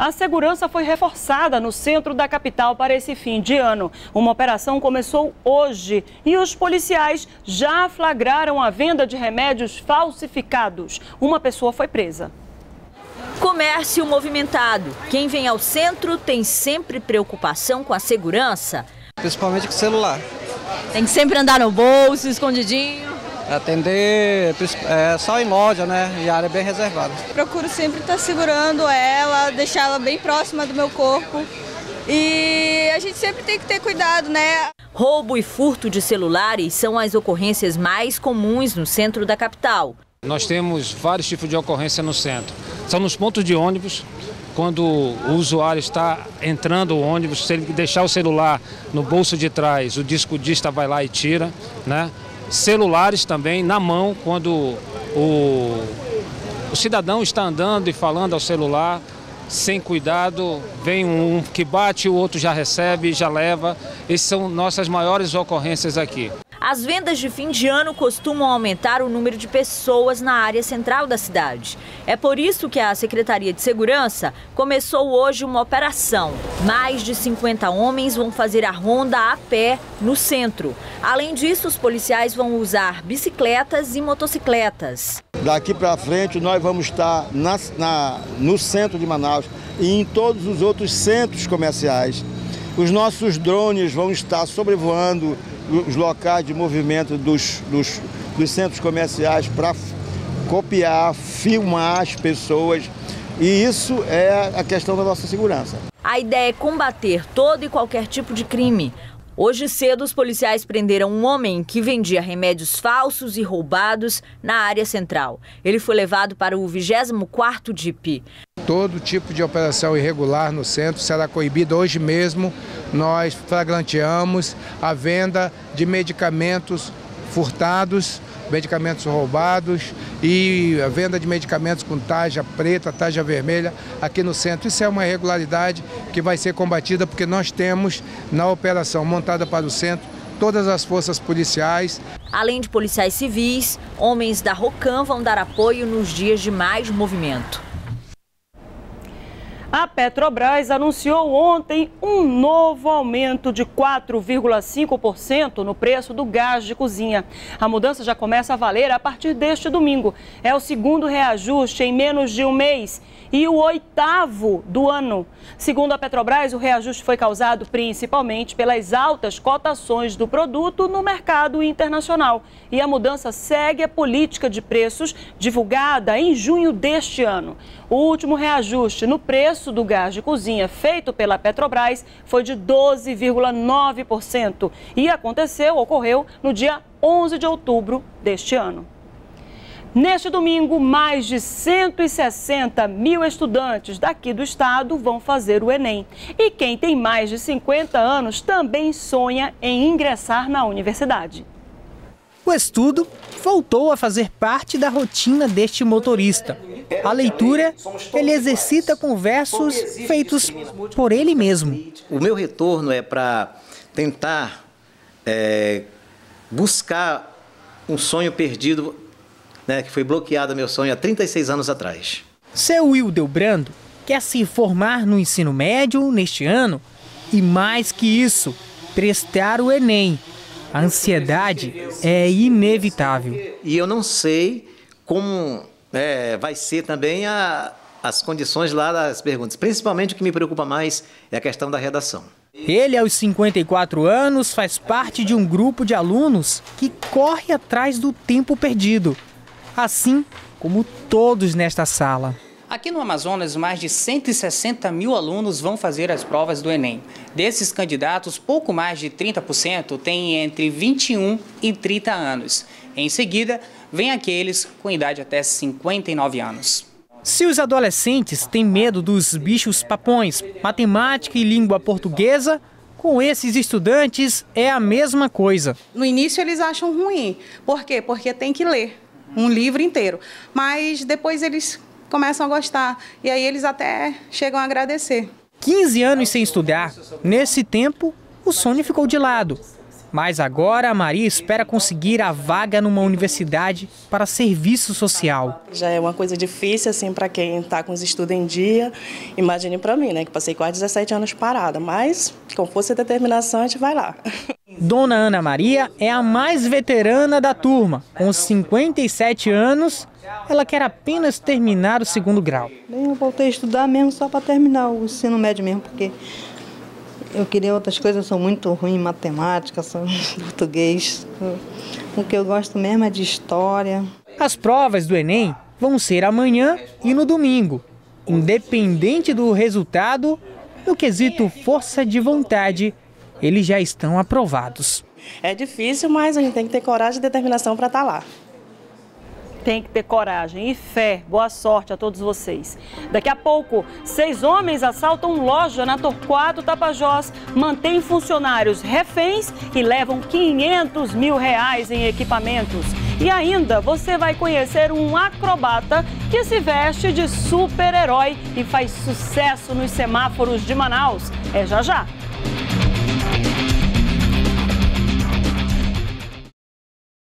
A segurança foi reforçada no centro da capital para esse fim de ano. Uma operação começou hoje e os policiais já flagraram a venda de remédios falsificados. Uma pessoa foi presa. Comércio movimentado. Quem vem ao centro tem sempre preocupação com a segurança. Principalmente com o celular. Tem que sempre andar no bolso, escondidinho. Atender só em loja, né? E a área é bem reservada. Procuro sempre estar segurando ela, deixar ela bem próxima do meu corpo. E a gente sempre tem que ter cuidado, né? Roubo e furto de celulares são as ocorrências mais comuns no centro da capital. Nós temos vários tipos de ocorrência no centro. São nos pontos de ônibus, quando o usuário está entrando no ônibus, se ele deixar o celular no bolso de trás, o discodista vai lá e tira, né? Celulares também na mão, quando o cidadão está andando e falando ao celular, sem cuidado, vem um que bate, o outro já recebe, já leva. Essas são nossas maiores ocorrências aqui. As vendas de fim de ano costumam aumentar o número de pessoas na área central da cidade. É por isso que a Secretaria de Segurança começou hoje uma operação. Mais de 50 homens vão fazer a ronda a pé no centro. Além disso, os policiais vão usar bicicletas e motocicletas. Daqui para frente nós vamos estar no centro de Manaus e em todos os outros centros comerciais. Os nossos drones vão estar sobrevoando os locais de movimento dos centros comerciais para copiar, filmar as pessoas. E isso é a questão da nossa segurança. A ideia é combater todo e qualquer tipo de crime. Hoje cedo, os policiais prenderam um homem que vendia remédios falsos e roubados na área central. Ele foi levado para o 24º DIP. Todo tipo de operação irregular no centro será coibida. Hoje mesmo nós flagranteamos a venda de medicamentos furtados, medicamentos roubados e a venda de medicamentos com tarja preta, tarja vermelha aqui no centro. Isso é uma irregularidade que vai ser combatida porque nós temos na operação montada para o centro todas as forças policiais. Além de policiais civis, homens da Rocan vão dar apoio nos dias de mais movimento. A Petrobras anunciou ontem um novo aumento de 4,5% no preço do gás de cozinha. A mudança já começa a valer a partir deste domingo. É o segundo reajuste em menos de um mês e o 8º do ano. Segundo a Petrobras, o reajuste foi causado principalmente pelas altas cotações do produto no mercado internacional. E a mudança segue a política de preços divulgada em junho deste ano. O último reajuste no preço do gás de cozinha feito pela Petrobras foi de 12,9% e ocorreu no dia 11 de outubro deste ano. Neste domingo, mais de 160 mil estudantes daqui do estado vão fazer o Enem. E quem tem mais de 50 anos também sonha em ingressar na universidade. O estudo voltou a fazer parte da rotina deste motorista. A leitura, ele exercita com versos feitos por ele mesmo. O meu retorno é para tentar buscar um sonho perdido, né, que foi bloqueado meu sonho há 36 anos atrás. Seu Wilder Brando quer se formar no ensino médio neste ano e, mais que isso, prestar o Enem. A ansiedade é inevitável. E eu não sei como vai ser também as condições lá das perguntas. Principalmente o que me preocupa mais é a questão da redação. Ele, aos 54 anos, faz parte de um grupo de alunos que corre atrás do tempo perdido. Assim como todos nesta sala. Aqui no Amazonas, mais de 160 mil alunos vão fazer as provas do Enem. Desses candidatos, pouco mais de 30% têm entre 21 e 30 anos. Em seguida, vem aqueles com idade até 59 anos. Se os adolescentes têm medo dos bichos papões, matemática e língua portuguesa, com esses estudantes é a mesma coisa. No início eles acham ruim. Por quê? Porque tem que ler um livro inteiro. Mas depois eles começam a gostar e aí eles até chegam a agradecer. 15 anos sem estudar. Nesse tempo, o sonho ficou de lado. Mas agora a Maria espera conseguir a vaga numa universidade para serviço social. Já é uma coisa difícil assim para quem está com os estudos em dia. Imagine para mim, né, que passei quase 17 anos parada, mas com força e determinação a gente vai lá. Dona Ana Maria é a mais veterana da turma. Com 57 anos, ela quer apenas terminar o 2º grau. Eu voltei a estudar mesmo só para terminar o ensino médio mesmo, porque eu queria outras coisas, eu sou muito ruim em matemática, sou em português. O que eu gosto mesmo é de história. As provas do Enem vão ser amanhã e no domingo. Independente do resultado, no quesito força de vontade, eles já estão aprovados. É difícil, mas a gente tem que ter coragem e determinação para estar lá. Tem que ter coragem e fé. Boa sorte a todos vocês. Daqui a pouco, 6 homens assaltam loja na Torquato Tapajós, mantêm funcionários reféns e levam R$500 mil em equipamentos. E ainda você vai conhecer um acrobata que se veste de super-herói e faz sucesso nos semáforos de Manaus. É já já.